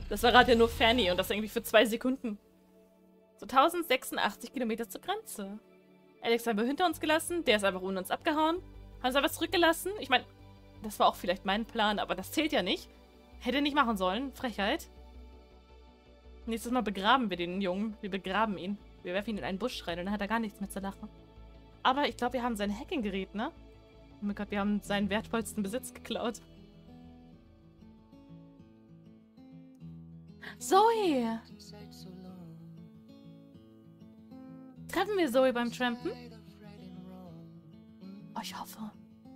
Das war gerade ja nur Fanny und das irgendwie für 2 Sekunden. So 1086 Kilometer zur Grenze. Alex haben wir hinter uns gelassen, der ist einfach ohne uns abgehauen. Haben sie aber zurückgelassen. Ich meine, das war auch vielleicht mein Plan, aber das zählt ja nicht. Hätte nicht machen sollen. Frechheit. Nächstes Mal begraben wir den Jungen. Wir begraben ihn. Wir werfen ihn in einen Busch rein und dann hat er gar nichts mehr zu lachen. Aber ich glaube, wir haben sein Hackinggerät, ne? Oh mein Gott, wir haben seinen wertvollsten Besitz geklaut. Zoe! Treffen wir Zoe beim Trampen? Oh, ich hoffe.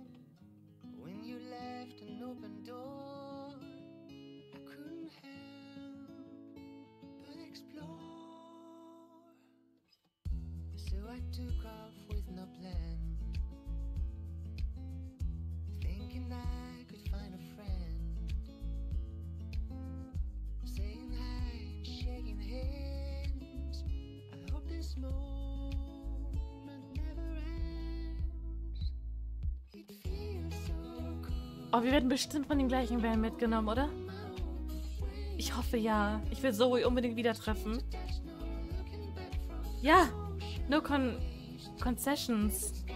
Oh, wir werden bestimmt von den gleichen Van mitgenommen, oder? Ich hoffe ja. Ich will Zoe unbedingt wieder treffen. Ja! No concessions.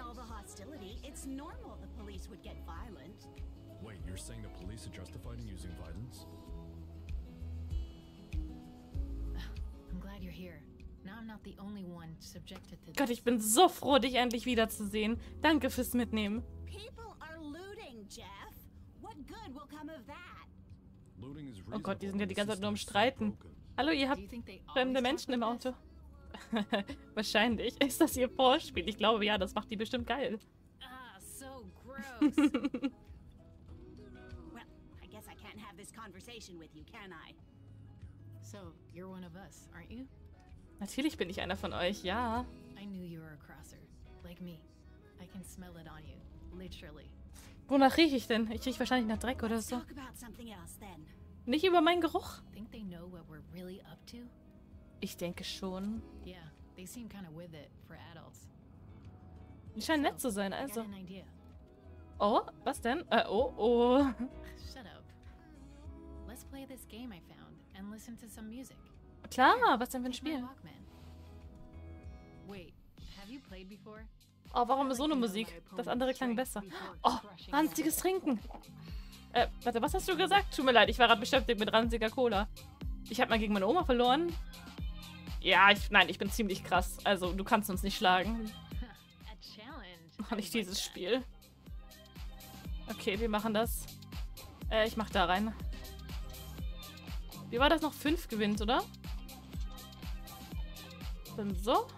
Wait, you're saying the police are justified in using violence? I'm glad you're here. Now I'm not the only one subjected to this. Gott, ich bin so froh, dich endlich wiederzusehen. Danke fürs Mitnehmen. Oh Gott, die sind ja die ganze Zeit nur am Streiten. Hallo, ihr habt fremde Menschen im Auto. Wahrscheinlich. Ist das ihr Vorspiel? Ich glaube, ja, das macht die bestimmt geil. Ah, so gross. Well, I guess I can't have this conversation with you, can I? So, you're one of us, aren't you? Natürlich bin ich einer von euch, ja. I knew you were a crosser, like me. I can smell it on you, literally. Wonach rieche ich denn? Ich rieche wahrscheinlich nach Dreck oder so. Nicht über meinen Geruch? Think they know what we're really up to? Ich denke schon. Yeah, they seem kind of with it for adults. Die scheinen nett zu sein, I also. got an idea. Oh, was denn? Oh. Shut up. Let's play this game I found and listen to some music. Klar, was denn für ein Here's my Spiel? Walkman. Wait, have you played before? Oh, warum so eine Musik? Das andere klang besser. Oh, ranziges Trinken. Warte, was hast du gesagt? Tut mir leid, ich war gerade beschäftigt mit ranziger Cola. Ich habe mal gegen meine Oma verloren. Ja, nein, ich bin ziemlich krass. Also, du kannst uns nicht schlagen. Noch nicht dieses Spiel. Okay, wir machen das. Ich mach da rein. Wie war das noch? 5 gewinnt, oder? Dann so.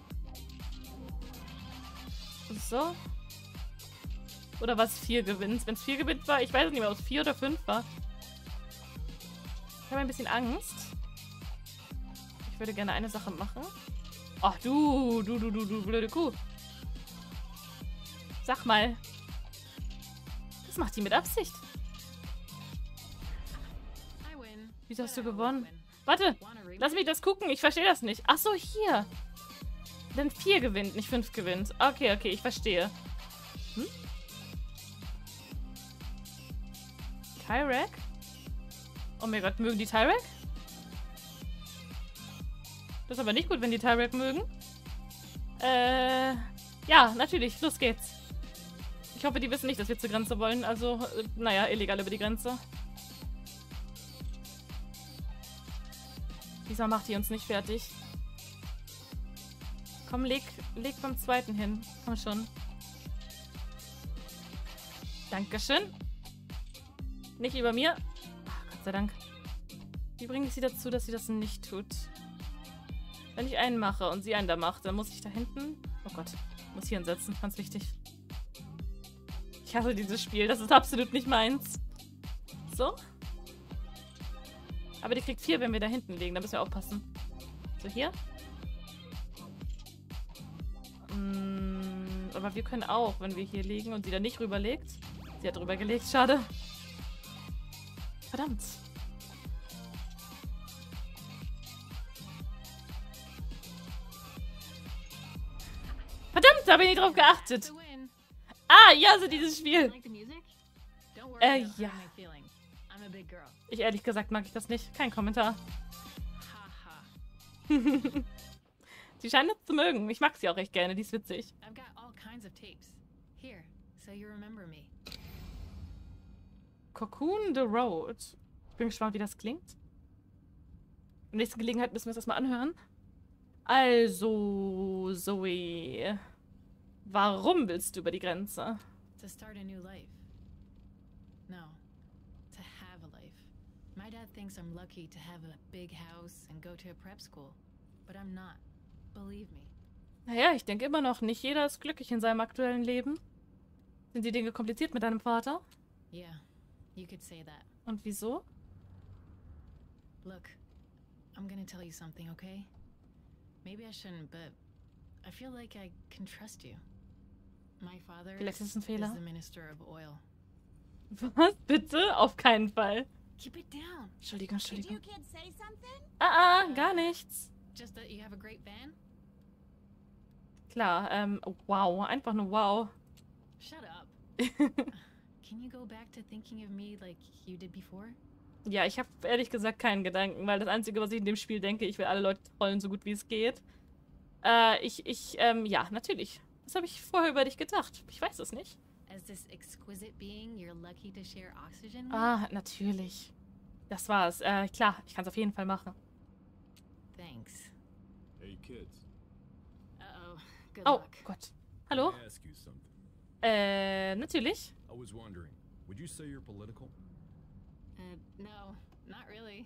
So. Oder was 4 gewinnt? Wenn es 4 gewinnt war, ich weiß nicht mehr, ob es 4 oder 5 war. Ich habe ein bisschen Angst. Ich würde gerne eine Sache machen. Ach, du blöde Kuh. Sag mal. Das macht die mit Absicht. Wieso hast du gewonnen? Warte, lass mich das gucken. Ich verstehe das nicht. Ach so, hier. Denn 4 gewinnt, nicht 5 gewinnt. Okay, okay, ich verstehe. Hm? Tyrek? Oh mein Gott, mögen die Tyrek? Das ist aber nicht gut, wenn die Tyrek mögen. Ja, natürlich. Los geht's. Ich hoffe, die wissen nicht, dass wir zur Grenze wollen. Also, naja, illegal über die Grenze. Diesmal macht die uns nicht fertig. Komm, leg beim zweiten hin. Komm schon. Dankeschön. Nicht über mir. Ach, Gott sei Dank. Wie bringe ich sie dazu, dass sie das nicht tut? Wenn ich einen mache und sie einen da macht, dann muss ich da hinten... Oh Gott. Ich muss hier hinsetzen. Ganz wichtig. Ich hasse dieses Spiel. Das ist absolut nicht meins. So. Aber die kriegt 4, wenn wir da hinten liegen. Da müssen wir aufpassen. So, hier. Aber wir können auch, wenn wir hier liegen und sie da nicht rüberlegt. Sie hat rübergelegt. Schade. Verdammt. Verdammt, da habe ich nicht drauf geachtet. Ah, ja, so dieses Spiel. Ja. a big girl. Ich ehrlich gesagt mag ich das nicht. Kein Kommentar. Haha. Sie scheint es zu mögen. Ich mag sie auch recht gerne. Die ist witzig. I've got all kinds of tapes. Here, so you remember me. Cocoon the Road. Ich bin gespannt, wie das klingt. In der nächsten Gelegenheit müssen wir uns das mal anhören. Also, Zoe. Warum willst du über die Grenze? To start a new life. No, to have a life. My dad thinks I'm lucky to have a big house and go to a prep school. But I'm not. Believe me. Naja, ich denke immer noch, nicht jeder ist glücklich in seinem aktuellen Leben. Sind die Dinge kompliziert mit deinem Vater? Yeah, you could say that. Und wieso? Look, I'm gonna tell you something, okay? Maybe I shouldn't, but I feel like I can trust you. My father Vielleicht ist es ein is Fehler. the Minister of Oil. Was? Bitte? Auf keinen Fall. Keep it down. Entschuldigung, Did you Entschuldigung. kids say something? Gar nichts. Just that you have a great van? Klar, wow. Einfach nur wow. Shut up. Can you go back to thinking of me like you did before? Ja, ich habe ehrlich gesagt keinen Gedanken, weil das Einzige, was ich in dem Spiel denke, ich will alle Leute trollen, so gut wie es geht. Ja, natürlich. Was habe ich vorher über dich gedacht? Ich weiß es nicht. As this exquisite being you're lucky to share oxygen with? Ah, natürlich. Das war's. Klar, ich kann es auf jeden Fall machen. Thanks. Hey, kids. Uh-oh. Good Oh, luck. Gott. Hallo? Can I ask you something? Natürlich. I was wondering, would you say you're political? No, not really.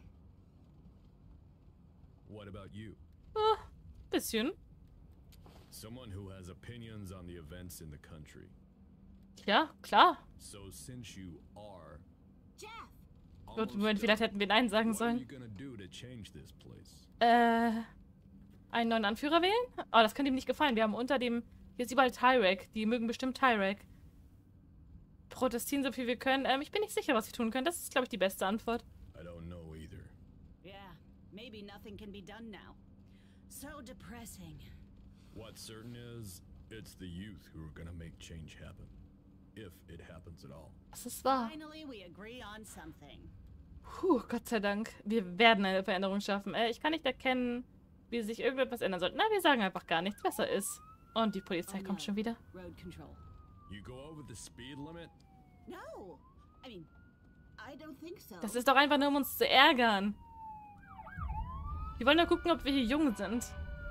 What about you? Bisschen. Someone who has opinions on the events in the country. Ja, klar. So since you are Jeff! Gut, Moment, vielleicht hätten wir Nein sagen what are sollen. you gonna do to change this place? Einen neuen Anführer wählen? Oh, das könnte ihm nicht gefallen. Wir haben unter dem... Hier ist überall Tyrek. Die mögen bestimmt Tyrek. Protestieren so viel wir können. Ich bin nicht sicher, was wir tun können. Das ist, glaube ich, die beste Antwort. I don't know either. Yeah, maybe nothing can be done now. So depressing. What's certain is, it's the youth who are gonna make change happen. If it happens at all. Das ist wahr. Finally, we agree on something. Puh, Gott sei Dank. Wir werden eine Veränderung schaffen. Ich kann nicht erkennen, wie sich irgendetwas ändern sollte. Na, wir sagen einfach gar nichts. Besser ist. Und die Polizei Oh, kommt no. schon wieder. Road control. You go over the speed limit? No! I mean, I don't think so. Das ist doch einfach nur, um uns zu ärgern. Wir wollen nur gucken, ob wir hier jung sind.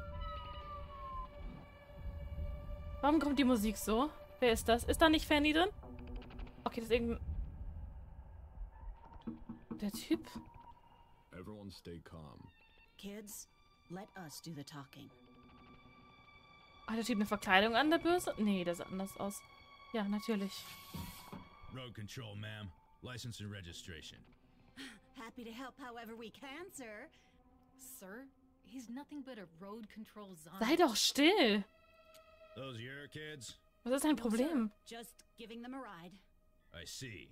Warum kommt die Musik so? Wer ist das? Ist da nicht Fanny drin? Okay, das ist irgendein... Der Typ? Everyone stay calm. Kids, let us do the talking. Hat der Typ eine Verkleidung an, der Böse? Nee, der sah anders aus. Ja, natürlich. Road control, ma'am. License and registration. Happy to help however we can, sir. Sir, he's nothing but a road control zombie. Sei doch still! Those your kids? Was ist dein No, Problem? sir. Just giving them a ride. I see.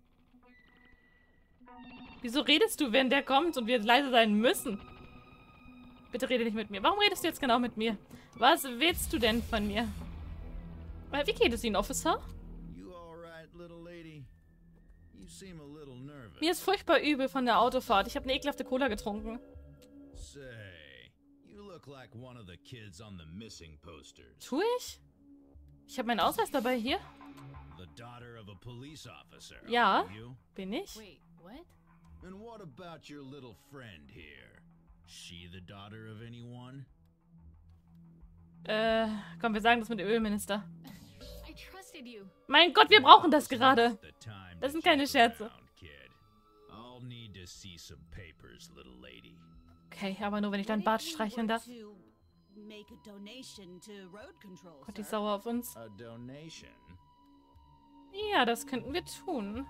Wieso redest du, wenn der kommt und wir leise sein müssen? Bitte rede nicht mit mir. Warum redest du jetzt genau mit mir? Was willst du denn von mir? Wie geht es Ihnen, Officer? You all right, little lady? You seem a little nervous. Mir ist furchtbar übel von der Autofahrt. Ich habe eine ekelhafte Cola getrunken. Say, you look like one of the kids on the missing posters. Tue ich? Ich habe meinen Ausweis dabei hier. The daughter of a police officer. Ja. aren't you? Bin ich? Wait, what? And what about your little friend here? She the daughter of anyone? Komm, wir sagen das mit dem Ölminister. I trusted you. Mein Gott, wir brauchen das gerade. The time Das to sind keine joke Scherze. around, kid. I'll need to see some papers, little lady. Okay, aber nur, wenn ich deinen What Bart if we streicheln were darf. to make a donation to road control, Gott, die ist sir? sauer auf uns. A donation? Ja, das könnten wir tun.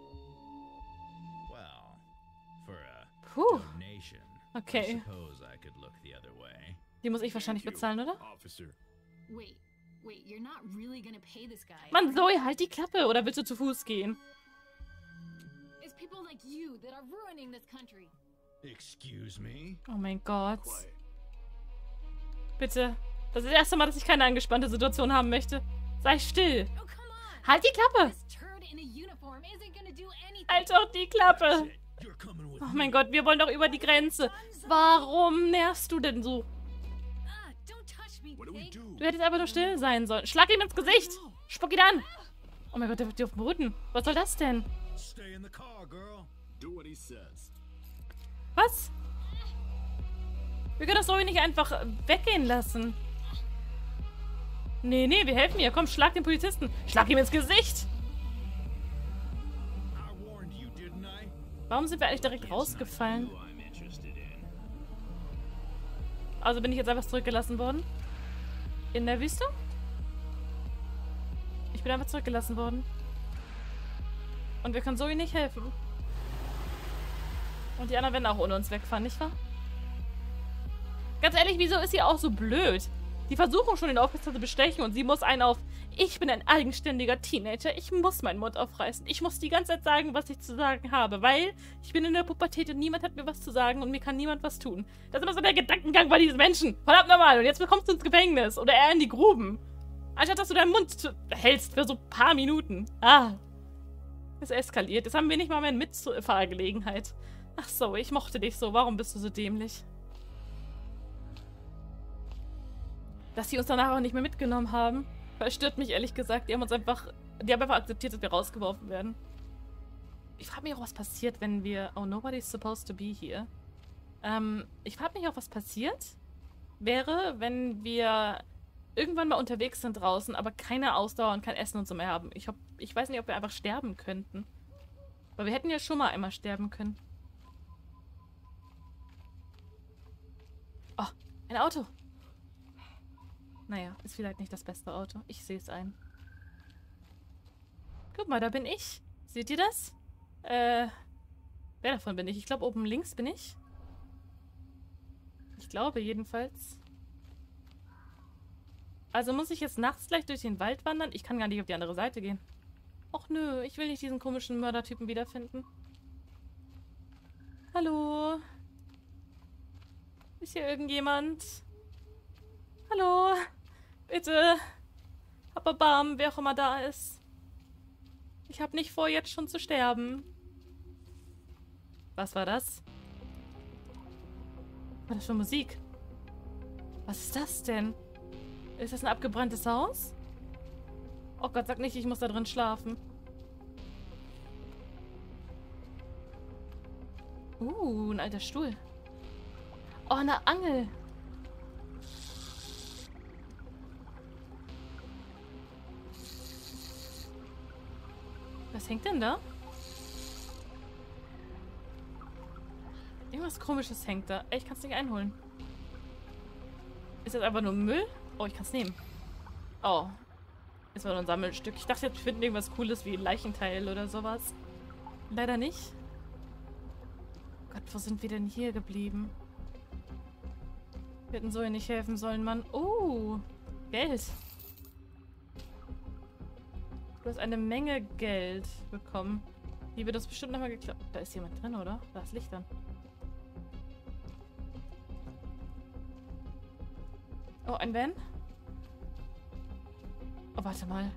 Well, for a Puh. donation, Okay. I suppose I could look the other way. Die muss ich wahrscheinlich Thank you, bezahlen, oder? Officer. Wait, you're not really gonna pay this guy. Mann, Zoe, halt die Klappe. Oder willst du zu Fuß gehen? It's people like you that are ruining this country. Excuse me? Oh mein Gott. Quiet. Bitte. Das ist das erste Mal, dass ich keine angespannte Situation haben möchte. Sei still. Oh, come on! Halt die Klappe. This turd in a uniform isn't gonna do anything. Halt doch die Klappe. You're coming with Oh me. mein Gott, wir wollen doch über die Grenze. Warum nervst du denn so? Don't touch me, What do we pig. do? Du hättest einfach nur still sein sollen. Schlag ihm ins Gesicht. Spuck ihn an. Oh mein Gott, der wird dir auf den Boden. Was soll das denn? Stay in the car, girl. Do what he says. Was? Wir können das so nicht einfach weggehen lassen. Nee, wir helfen ihr. Komm, schlag den Polizisten. Schlag ihm ins Gesicht. I warned you, didn't I? Warum sind wir eigentlich direkt rausgefallen? Who I'm interested in. Also bin ich jetzt einfach zurückgelassen worden? In der Wüste? Ich bin einfach zurückgelassen worden. Und wir können Zoe nicht helfen. Und die anderen werden auch ohne uns wegfahren, nicht wahr? Ganz ehrlich, wieso ist sie auch so blöd? Die versuchen schon den Officer zu bestechen und sie muss einen auf: Ich bin ein eigenständiger Teenager, ich muss meinen Mund aufreißen. Ich muss die ganze Zeit sagen, was ich zu sagen habe, weil ich bin in der Pubertät und niemand hat mir was zu sagen und mir kann niemand was tun. Das ist immer so der Gedankengang bei diesen Menschen. Verdammt nochmal. Und jetzt bekommst du ins Gefängnis oder eher in die Gruben. Anstatt dass du deinen Mund hältst für so ein paar Minuten. Es eskaliert. Jetzt haben wir nicht mal mehr eine Mitfahrgelegenheit. Ach so, ich mochte dich so. Warum bist du so dämlich? Dass sie uns danach auch nicht mehr mitgenommen haben, verstört mich ehrlich gesagt. Die haben einfach akzeptiert, dass wir rausgeworfen werden. Ich frage mich auch, was passiert, wenn wir... Oh, nobody's supposed to be here. Ich frage mich auch, was passiert wäre, wenn wir irgendwann mal unterwegs sind draußen, aber keine Ausdauer und kein Essen und so mehr haben. Ich weiß nicht, ob wir einfach sterben könnten. Weil wir hätten ja schon mal einmal sterben können. Oh, ein Auto. Naja, ist vielleicht nicht das beste Auto. Ich sehe es ein. Guck mal, da bin ich. Seht ihr das? Wer davon bin ich? Ich glaube, oben links bin ich. Ich glaube jedenfalls. Also muss ich jetzt nachts gleich durch den Wald wandern? Ich kann gar nicht auf die andere Seite gehen. Och nö, ich will nicht diesen komischen Mördertypen wiederfinden. Hallo? Ist hier irgendjemand? Hallo? Bitte. Hab Erbarmen, wer auch immer da ist. Ich habe nicht vor, jetzt schon zu sterben. Was war das? Was war das für Musik? Was ist das denn? Ist das ein abgebranntes Haus? Oh Gott, sag nicht, ich muss da drin schlafen. Ein alter Stuhl. Oh, eine Angel. Was hängt denn da? Irgendwas Komisches hängt da. Ey, ich kann es nicht einholen. Ist das einfach nur Müll? Oh, ich kann es nehmen. Oh. Ist war nur ein Sammelstück. Ich dachte, wir finden irgendwas Cooles wie ein Leichenteil oder sowas. Leider nicht. Gott, wo sind wir denn hier geblieben? Wir hätten so ja nicht helfen sollen, Mann. Oh, Geld. Du hast eine Menge Geld bekommen. Die wird das bestimmt nochmal geklaut. Da ist jemand drin, oder? Da ist Licht an. Oh, ein Van? Oh, warte mal.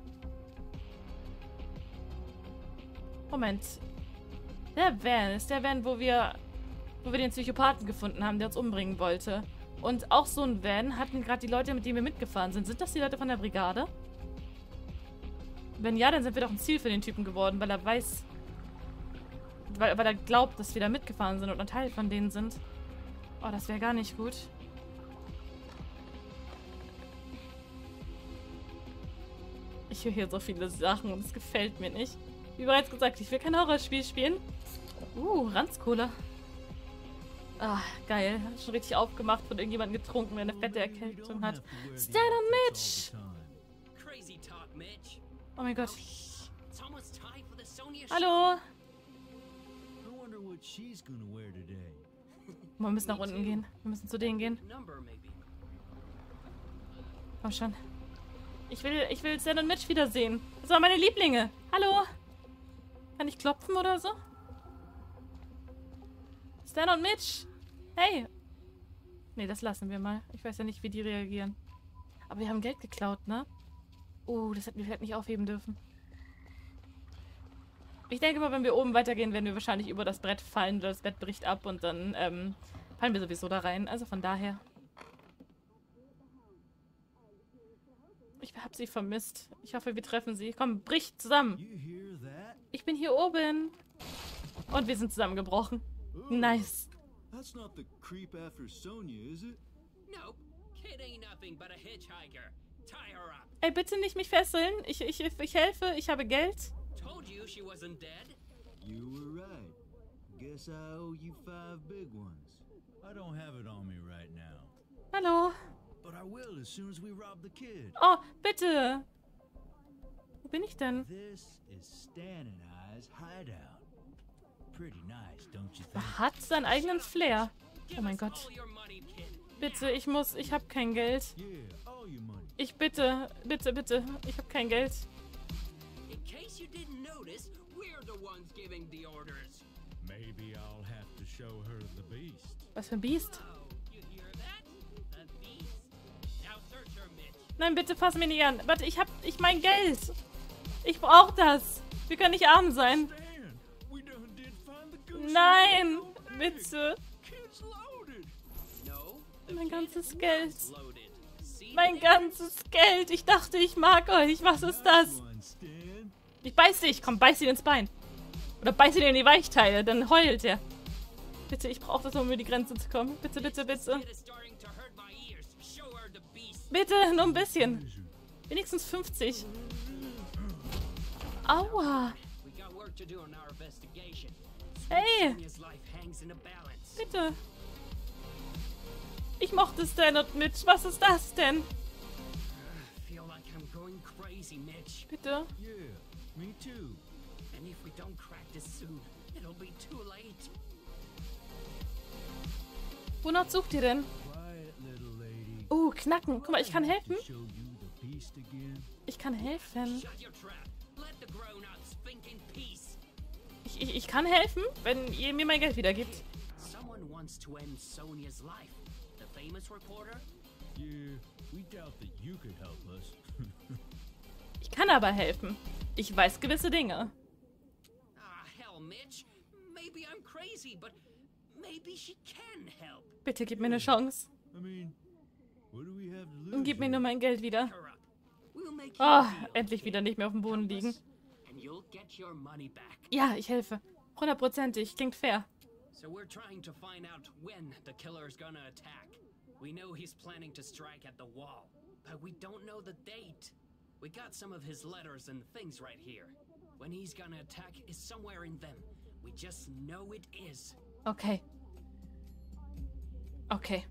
Moment. Der Van ist der Van, wo wir den Psychopathen gefunden haben, der uns umbringen wollte. Und auch so ein Van hatten gerade die Leute, mit denen wir mitgefahren sind. Sind das die Leute von der Brigade? Wenn ja, dann sind wir doch ein Ziel für den Typen geworden, weil er weiß... Weil er glaubt, dass wir da mitgefahren sind und ein Teil von denen sind. Oh, das wäre gar nicht gut. Ich höre hier so viele Sachen und es gefällt mir nicht. Wie bereits gesagt, ich will kein Horrorspiel spielen. Ranzcola. Ah, geil. Hab schon richtig aufgemacht, von irgendjemandem getrunken, der eine fette Erkältung hat. Stan und Mitch! Crazy talk, Mitch. Oh mein Gott. It's almost time for the Sonia show. Hallo! I wonder what she's gonna wear today. Wir müssen nach unten gehen. Wir müssen zu denen gehen. Number, maybe. Komm schon. Ich will Stan und Mitch wiedersehen. Das waren meine Lieblinge. Hallo? Kann ich klopfen oder so? Stan und Mitch! Hey! Nee, das lassen wir mal. Ich weiß ja nicht, wie die reagieren. Aber wir haben Geld geklaut, ne? Das hätten wir vielleicht nicht aufheben dürfen. Ich denke mal, wenn wir oben weitergehen, werden wir wahrscheinlich über das Brett fallen oder das Bett bricht ab und dann fallen wir sowieso da rein. Also von daher. Ich habe sie vermisst. Ich hoffe, wir treffen sie. Komm, brich zusammen. You hear that? Ich bin hier oben. Und wir sind zusammengebrochen. Nice. That's not the creep after Sonia, is it? Nope. Kid ain't nothing but a hitchhiker. Tie her up. Ey, bitte nicht mich fesseln. Ich helfe. Ich habe Geld. Told you she wasn't dead. You were right. Guess I owe you 5 big ones. I don't have it on me right now, Hallo. but I will as soon as we rob the kid. Oh, bitte. Wo bin ich denn? This is Stan and I's hideout. Pretty nice, don't you think? Hat seinen eigenen Flair. Give Oh mein us Gott. all your money, kid. Bitte, ich habe kein Geld. Yeah, all your money. Ich bitte. Ich habe kein Geld. In case you didn't notice, we're the ones giving the orders. Maybe I'll have to show her the beast. Was für ein Biest. Oh, you hear that? A beast. Now search her, Mitch. Nein, bitte fass mich nicht an. Warte, ich mein Geld. Ich brauche das. Wir können nicht arm sein. Stan, we done did find the goose. Nein, bitte. Kid's loaded. No. the Mein kid ganzes was Geld. loaded. See Mein there? ganzes Geld. Ich dachte, ich mag euch. Was ist das? One, Stan. Ich beiß dich. Komm, beiß ihn ins Bein. Oder beiß ihn in die Weichteile. Dann heult er. Bitte, ich brauche das, um über die Grenze zu kommen. Bitte, bitte, bitte. Kid is starting to hurt my ears. Show her the beast. Bitte, nur ein bisschen. Wenigstens 50. Aua. We got work to do on our investigation. Hey, Sonia's life hangs in a balance. bitte. Ich mochte Stan und Mitch. Was ist das denn? Feel like I'm going crazy, Mitch. Bitte. Yeah, me too. And if we don't crack this soon, it'll be too late. Wonach sucht ihr denn? Quiet, little lady. Knacken. Guck mal, ich kann helfen. To show you the beast again. Ich kann helfen. Shut your trap. Let the grown-ups think in peace. Ich kann helfen, wenn ihr mir mein Geld wiedergibt. Someone wants to end Sonia's life. The famous reporter? Yeah, we doubt that you could help us. Ich kann aber helfen. Ich weiß gewisse Dinge. Ah, hell, Mitch. Maybe I'm crazy, but maybe she can help. Bitte gib mir eine Chance. I mean, what do we have to lose? Und gib mir here? nur mein Geld wieder. Her up. We'll make you Oh, a deal. endlich wieder nicht mehr auf dem Boden Help liegen. us, and you'll get your money back. Ja, ich helfe. 100%ig. Klingt fair. So we're trying to find out when the killer's gonna attack. We know he's planning to strike at the wall, but we don't know the date. We got some of his letters and things right here. When he's gonna attack is somewhere in them. We just know it is. Okay. Okay.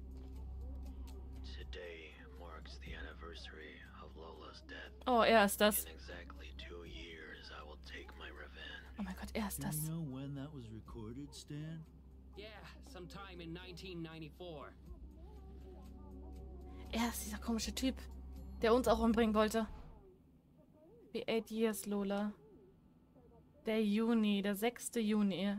Today marks the anniversary of Lola's death. Oh, er ist das. In exactly 2 years, I will take my revenge. Oh mein Gott, er ist Do das. you know when that was recorded, Stan? Yeah, sometime in 1994. Er ist dieser komische Typ, der uns auch umbringen wollte. Wie 8 years, Lola. Der Juni, der 6. Juni.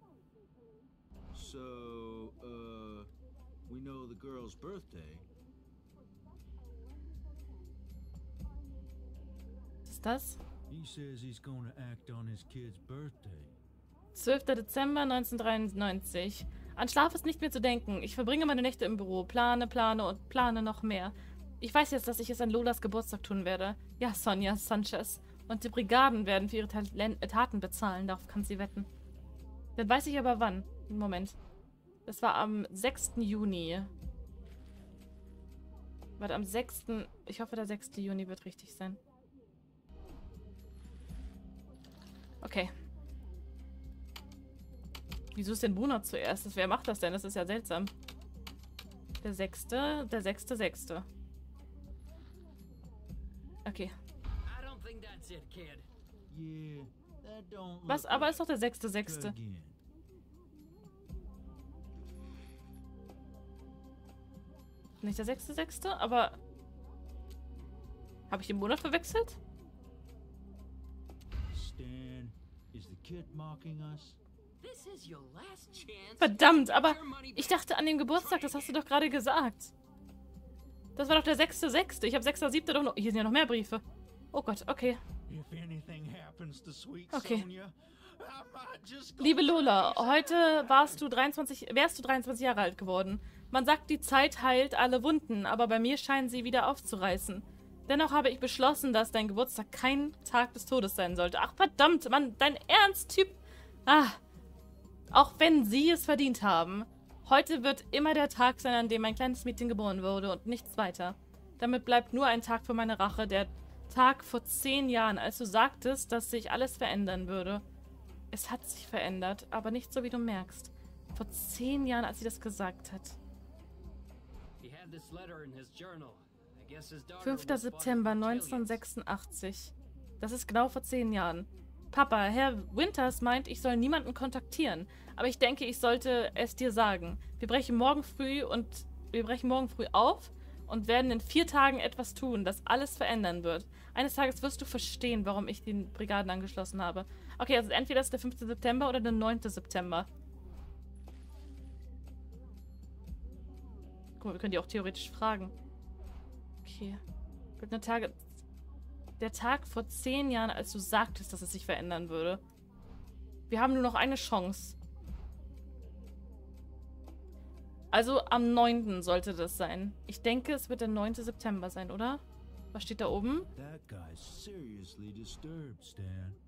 So, we know the girl's birthday. Was ist das? He says he's gonna act on his kid's birthday. 12. Dezember 1993. An Schlaf ist nicht mehr zu denken. Ich verbringe meine Nächte im Büro, plane und plane noch mehr. Ich weiß jetzt, dass ich es an Lolas Geburtstag tun werde. Ja, Sonia Sanchez. Und die Brigaden werden für ihre Taten bezahlen, darauf kann sie wetten. Dann weiß ich aber wann. Moment. Das war am 6. Juni. Warte, am 6. Ich hoffe, der 6. Juni wird richtig sein. Okay. Wieso ist denn Bruno zuerst? Wer macht das denn? Das ist ja seltsam. Der 6. Der 6.6. Okay. I don't think that's it, kid. Yeah, that don't Was? look Aber like ist doch der 6.6. again. Nicht der 6.6., aber... Habe ich den Monat verwechselt? Stan, is the kid mocking us? This is your last chance. Verdammt, to aber get your money ich back. dachte an den Geburtstag, das hast du doch gerade gesagt. Das war doch der 6.6. Ich habe 6.7. doch noch... Hier sind ja noch mehr Briefe. Oh Gott, okay. If anything happens to sweet Okay. Sonia, Liebe Lola, heute wärst du 23 Jahre alt geworden. Man sagt, die Zeit heilt alle Wunden, aber bei mir scheinen sie wieder aufzureißen. Dennoch habe ich beschlossen, dass dein Geburtstag kein Tag des Todes sein sollte. Ach verdammt, Mann, dein Ernst, Typ. Ah, auch wenn sie es verdient haben. Heute wird immer der Tag sein, an dem mein kleines Mädchen geboren wurde und nichts weiter. Damit bleibt nur ein Tag für meine Rache, der Tag vor 10 Jahren, als du sagtest, dass sich alles verändern würde. Es hat sich verändert, aber nicht so, wie du merkst. Vor 10 Jahren, als sie das gesagt hat. 5. September 1986. Das ist genau vor 10 Jahren. Papa, Herr Winters meint, ich soll niemanden kontaktieren. Aber ich denke, ich sollte es dir sagen. Wir brechen morgen früh auf und werden in 4 Tagen etwas tun, das alles verändern wird. Eines Tages wirst du verstehen, warum ich die Brigaden angeschlossen habe. Okay, also entweder ist der 5. September oder der 9. September. Guck mal, wir können die auch theoretisch fragen. Okay. Der Tag vor 10 Jahren, als du sagtest, dass es sich verändern würde. Wir haben nur noch eine Chance. Also am 9. sollte das sein. Ich denke, es wird der 9. September sein, oder? Was steht da oben? That guy's seriously disturbed, Stan.